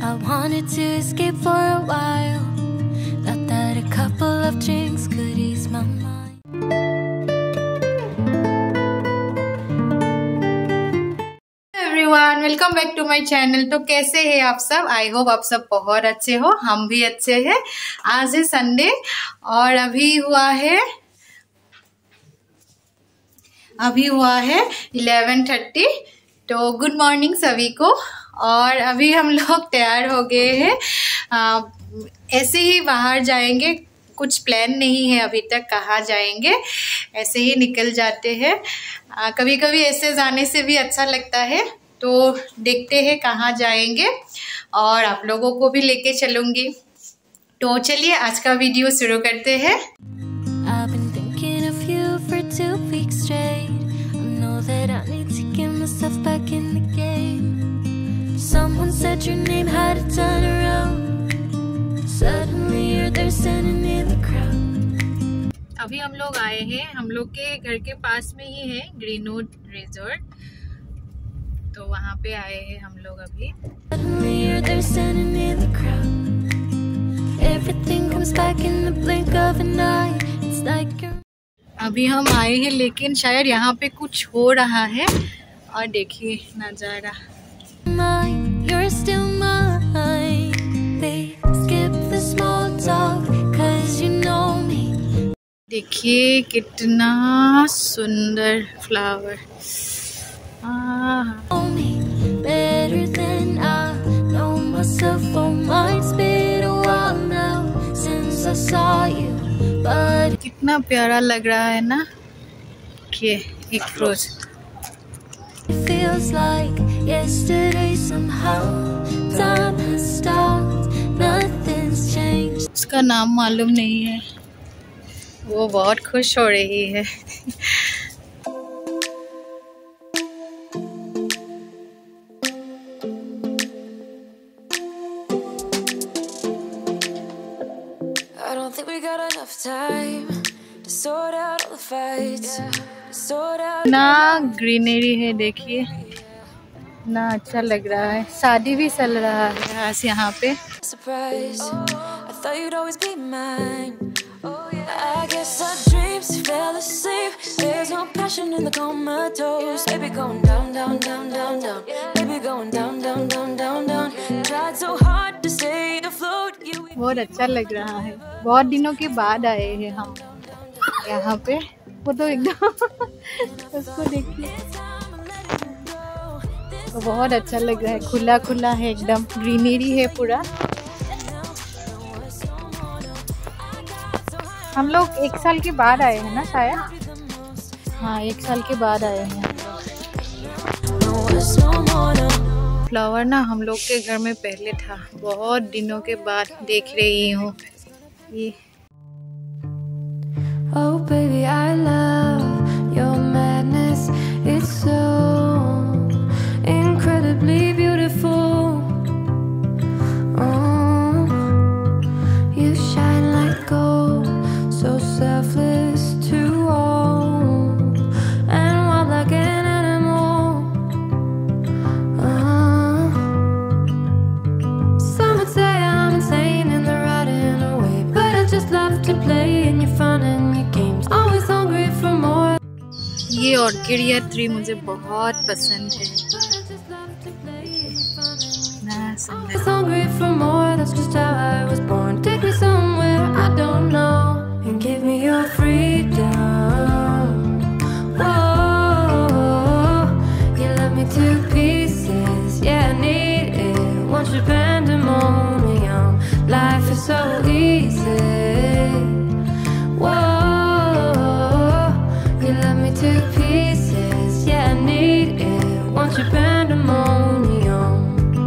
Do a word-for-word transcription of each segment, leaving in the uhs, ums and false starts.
I wanted to escape for a while. Thought that a couple of drinks could ease my mind. Everyone, welcome back to my channel. तो कैसे हैं आप सब? I hope आप सब बहुत अच्छे हो, हम भी अच्छे हैं। आज है संडे और अभी हुआ है अभी हुआ है इलेवन थर्टी। तो गुड मॉर्निंग सभी को। और अभी हम लोग तैयार हो गए हैं, ऐसे ही बाहर जाएंगे। कुछ प्लान नहीं है अभी तक कहाँ जाएंगे, ऐसे ही निकल जाते हैं। आ, कभी कभी ऐसे जाने से भी अच्छा लगता है। तो देखते हैं कहाँ जाएंगे और आप लोगों को भी लेके चलूँगी। तो चलिए आज का वीडियो शुरू करते हैं। I've been thinking of you for two weeks straight. I know that I need to get myself back in the game. Someone said your name had a turn around. Suddenly you're there standing in the crowd. अभी हम लोग आए हैं, हम लोग के घर के पास में ही है ग्रीनवुड रिजॉर्ट। तो वहाँ पे आए हैं हम लोग अभी। Suddenly you're there standing in the crowd. Everything comes back in the blink of an eye. It's like you're... अभी हम आए हैं लेकिन शायद यहाँ पे कुछ हो रहा है और देखिए नजारा। mine, you're still mine. They skip the small talk, 'cause you know me. देखिए कितना सुंदर flower. Know me better than I know myself. Oh, mine's been a while now since I saw you, but कितना प्यारा लग रहा है ना। ये एक रोज it feels like yesterday somehow. Time has stopped, nothing's changed. उसका नाम मालूम नहीं है। वो बहुत खुश हो रही है। I don't think we got enough time to sort out all the fights, to sort out. ना ग्रीनरी है, देखिए ना अच्छा लग रहा है। शादी भी चल रहा है आज यहाँ पे। Surprise, I thought you'd always be mine. I guess our dreams fell asleep. There's no passion in the comatose. Baby going down, down, down, down, down. Baby going down, down, down, down, down. Tried so hard to stay afloat. You. बहुत अच्छा लग रहा है। बहुत दिनों के बाद आए हैं हम यहाँ पे। वो तो एकदम उसको देखिए, तो बहुत अच्छा लग रहा है। खुला खुला है, एकदम ग्रीनरी है पूरा। हम लोग एक साल के बाद आए हैं ना शायद। हाँ, एक साल के बाद आए हैं। फ्लावर ना हम लोग के घर में पहले था, बहुत दिनों के बाद देख रही हूँ ये। Oh baby, I love your madness. It's so incredibly beautiful. Oh, you shine like gold, so selfless to all, and wild like an animal. Oh, some would say I'm insane and they're riding away, but I just love to play in your fun and your games. Always hungry for more. ये ऑर्किडिया tree मुझे बहुत पसंद है। ना सुंदर। Always hungry for more. That's just how I was born. Take me somewhere I don't know and give me your freedom. Whoa, you love me to pieces. Yeah, I need it. Want your pandemonium. Life is so easy. Whoa, you love me to pieces. Yeah, I need it. Want your pandemonium.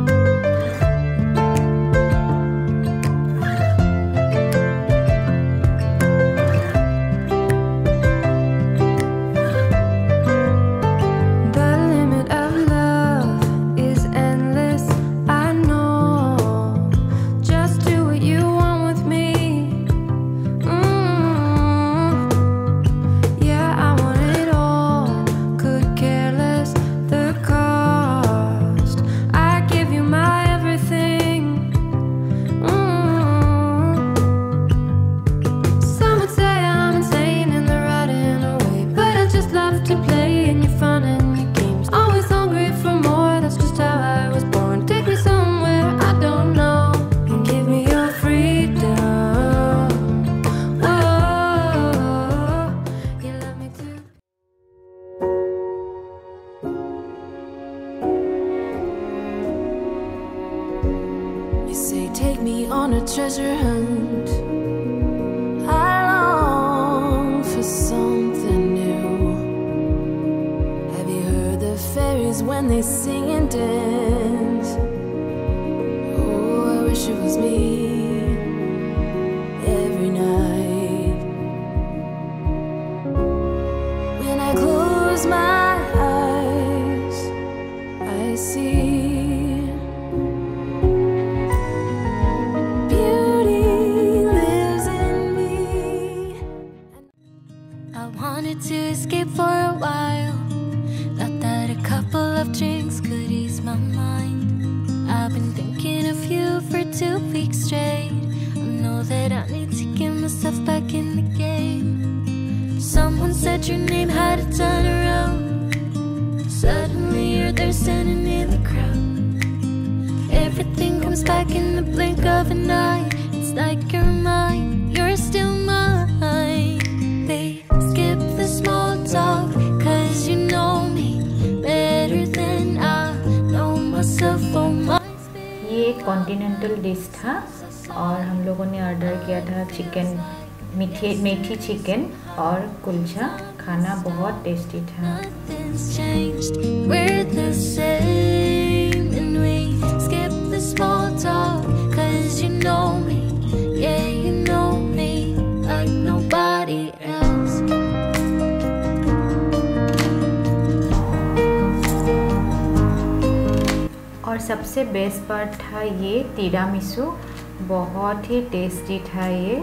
The limit of love is endless. I know. Just do what you want with me. Mm. Yeah, I want it all. Could care less. The car. take me on a treasure hunt. I long for something new. Have you heard the fairies when they sing and dance? Oh, I wish it was me every night. When I close my eyes, I see to escape for a while. Thought that a couple of drinks could ease my mind. I've been thinking of you for two weeks straight. I know that I need to get myself back in the game. Someone said your name had a turn around. Suddenly you're there standing in the crowd. Everything comes back in the blink of an eye. It's like you're mine, you're still mine. They skip the small talk, cause you know me better than I know myself. Oh my. ये एक continental dish था और हम लोगों ने order किया था chicken मीठी मेथी चिकन और कुलचा। खाना बहुत टेस्टी था। We're the same and we skip the small talk, cause you know me, yeah you know me like nobody else. और सबसे बेस्ट पार्ट था ये तिरामिसू, बहुत ही टेस्टी था ये।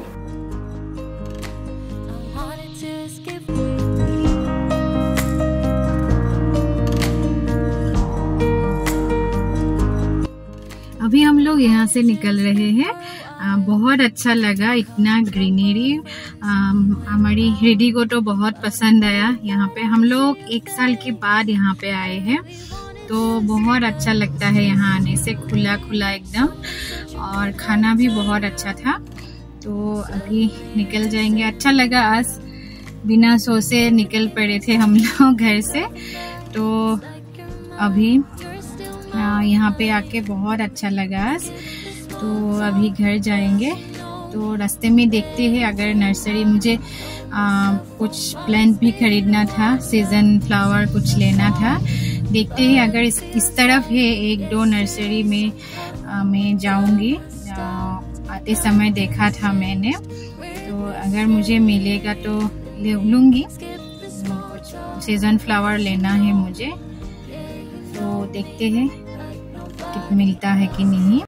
अभी हम लोग यहाँ से निकल रहे हैं। आ, बहुत अच्छा लगा, इतना ग्रीनरी। हमारी हृदय को तो बहुत पसंद आया। यहाँ पे हम लोग एक साल के बाद यहाँ पे आए हैं, तो बहुत अच्छा लगता है यहाँ आने से, खुला खुला एकदम, और खाना भी बहुत अच्छा था। तो अभी निकल जाएंगे। अच्छा लगा, आज बिना सोचे निकल पड़े थे हम लोग घर से। तो अभी यहाँ पे आके बहुत अच्छा लगा आज। तो अभी घर जाएंगे। तो रास्ते में देखते हैं अगर नर्सरी, मुझे आ, कुछ प्लांट भी खरीदना था, सीजन फ्लावर कुछ लेना था। देखते हैं अगर इस, इस तरफ है एक दो नर्सरी में आ, मैं जाऊंगी। आते समय देखा था मैंने, तो अगर मुझे मिलेगा तो ले लूँगी। कुछ सीजन फ्लावर लेना है मुझे, तो देखते हैं कि मिलता है कि नहीं।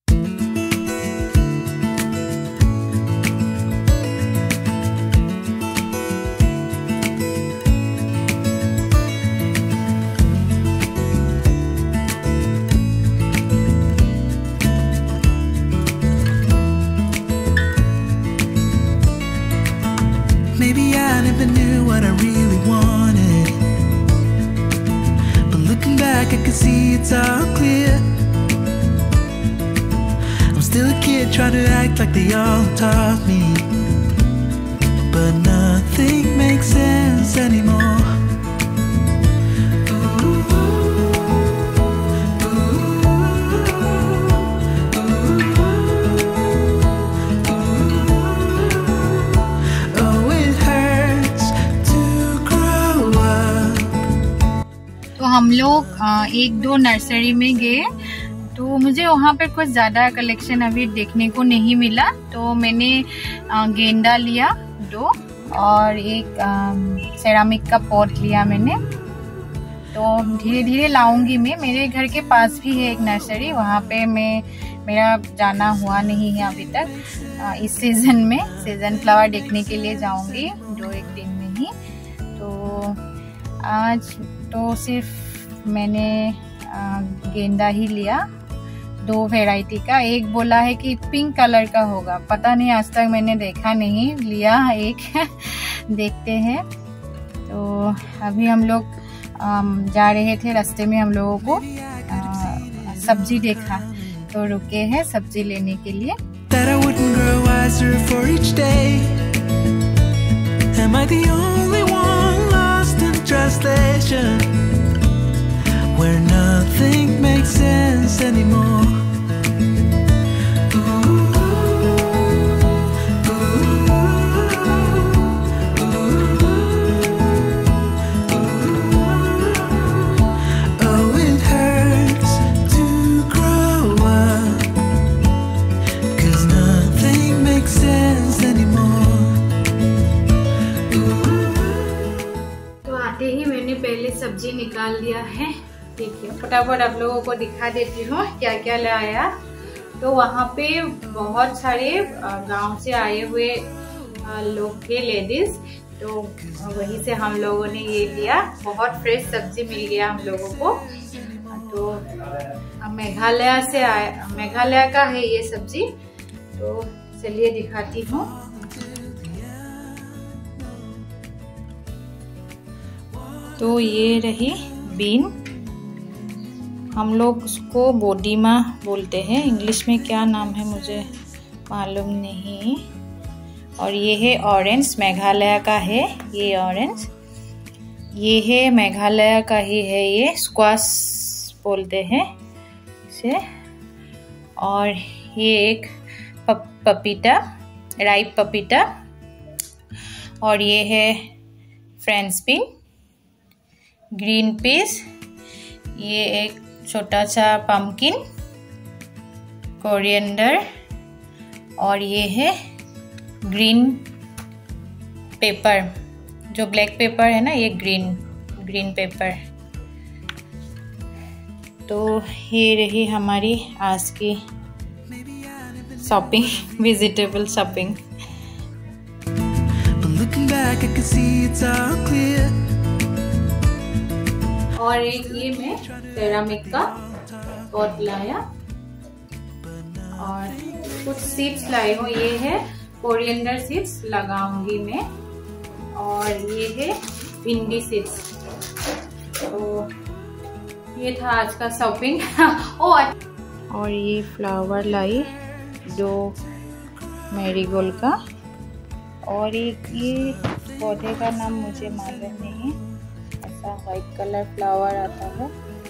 Maybe I never knew what I really wanted, but looking back I can see it's all clear. I'm still a kid trying to act like they all taught me, but nothing makes sense anymore. हम लोग एक दो nursery में गए, तो मुझे वहाँ पर कुछ ज़्यादा कलेक्शन अभी देखने को नहीं मिला। तो मैंने गेंदा लिया दो, और एक सेरामिक का पॉट लिया मैंने। तो धीरे धीरे लाऊंगी मैं। मेरे घर के पास भी है एक नर्सरी, वहाँ पे मैं मेरा जाना हुआ नहीं है अभी तक। इस सीज़न में सीज़न फ्लावर देखने के लिए जाऊंगी दो एक दिन में ही। तो आज तो सिर्फ मैंने गेंदा ही लिया, दो वैरायटी का। एक बोला है कि पिंक कलर का होगा, पता नहीं, आज तक मैंने देखा नहीं, लिया एक देखते हैं। तो अभी हम लोग जा रहे थे, रास्ते में हम लोगों को आ, सब्जी देखा, तो रुके हैं सब्जी लेने के लिए। Where nothing makes sense anymore. Ooh. फटाफट आप लोगों को दिखा देती हूँ क्या क्या लाया। तो वहाँ पे बहुत सारे गांव से आए हुए लोग थे, लेडीज, तो वहीं से हम लोगों ने ये लिया। बहुत फ्रेश सब्जी मिल गया हम लोगों को। तो मेघालय से आया, मेघालय का है ये सब्जी। तो चलिए दिखाती हूँ। तो ये रही बीन, हम लोग उसको बोडीमा बोलते हैं, इंग्लिश में क्या नाम है मुझे मालूम नहीं। और ये है ऑरेंज, मेघालय का है ये ऑरेंज। ये है मेघालय का ही है, ये स्क्वाश बोलते हैं इसे। और ये एक पप, पपीता, राइप पपीता। और ये है फ्रेंच बीन, ग्रीन पीस। ये एक छोटा सा पम्पकिन, कोरिएंडर। और ये है ग्रीन पेपर, जो ब्लैक पेपर है ना, ये ग्रीन ग्रीन पेपर। तो ये रही हमारी आज की शॉपिंग, वेजिटेबल शॉपिंग। और एक ये मैं सेरामिक का पॉट लाया और कुछ सीड्स लाई हूँ। ये है कोरिएंडर सीड्स लगाऊंगी मैं, और ये है भिंडी सीड्स। तो ये था आज का शॉपिंग। ओ और ये फ्लावर लाई दो मैरीगोल्ड का। और एक ये पौधे का नाम मुझे मालूम नहीं, ऐसा वाइट कलर फ्लावर आता है,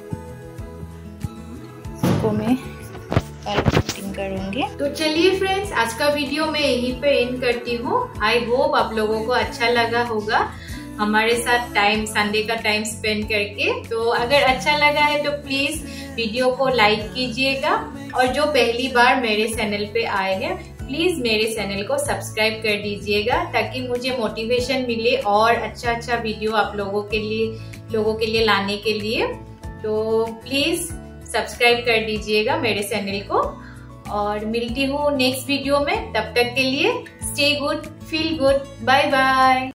इसको मैं कल कटिंग करूंगी। तो चलिए फ्रेंड्स, आज का वीडियो मैं यहीं पे एंड करती हूँ। आई होप आप लोगों को अच्छा लगा होगा हमारे साथ टाइम, संडे का टाइम स्पेंड करके। तो अगर अच्छा लगा है तो प्लीज वीडियो को लाइक कीजिएगा, और जो पहली बार मेरे चैनल पे आए हैं प्लीज मेरे चैनल को सब्सक्राइब कर दीजिएगा, ताकि मुझे मोटिवेशन मिले और अच्छा अच्छा वीडियो आप लोगों के लिए लोगों के लिए लाने के लिए। तो प्लीज सब्सक्राइब कर दीजिएगा मेरे चैनल को, और मिलती हूँ नेक्स्ट वीडियो में। तब तक के लिए stay good, feel good, bye bye.